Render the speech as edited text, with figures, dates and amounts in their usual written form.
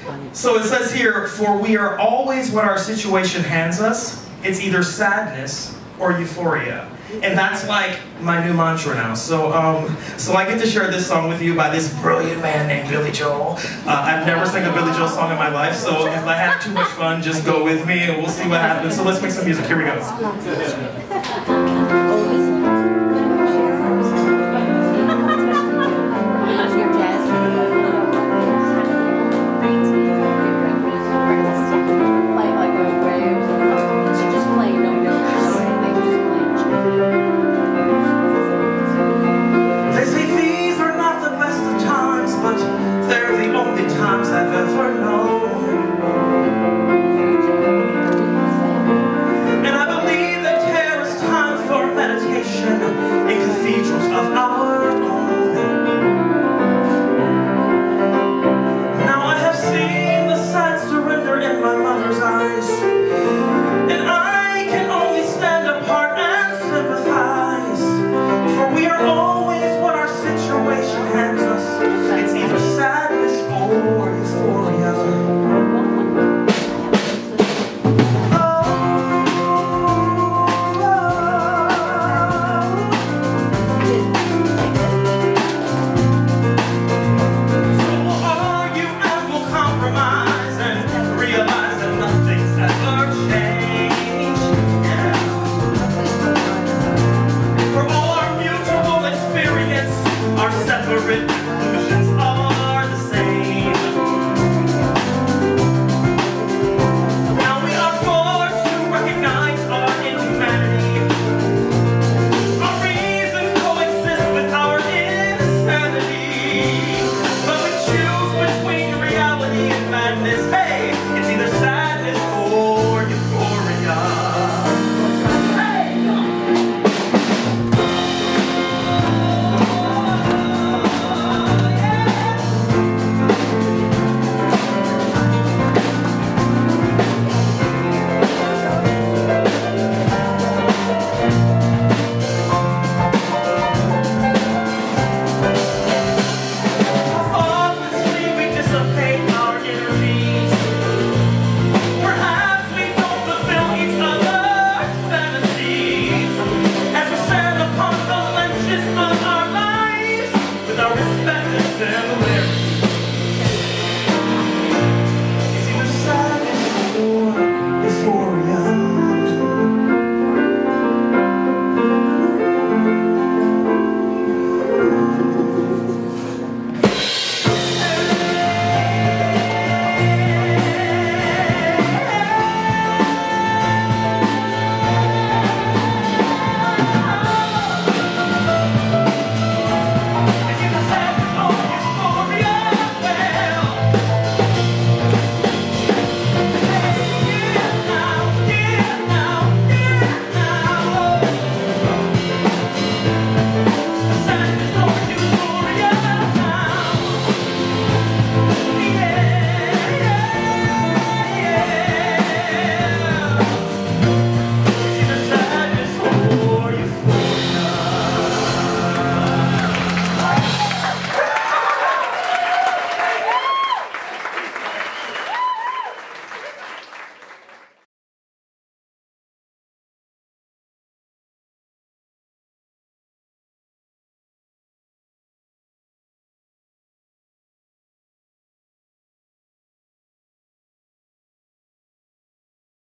So it says here, for we are always what our situation hands us. It's either sadness or euphoria. And that's like my new mantra now. So I get to share this song with you by this brilliant man named Billy Joel. I've never sang a Billy Joel song in my life, so if I have too much fun, just go with me and we'll see what happens. So let's make some music. Here we go.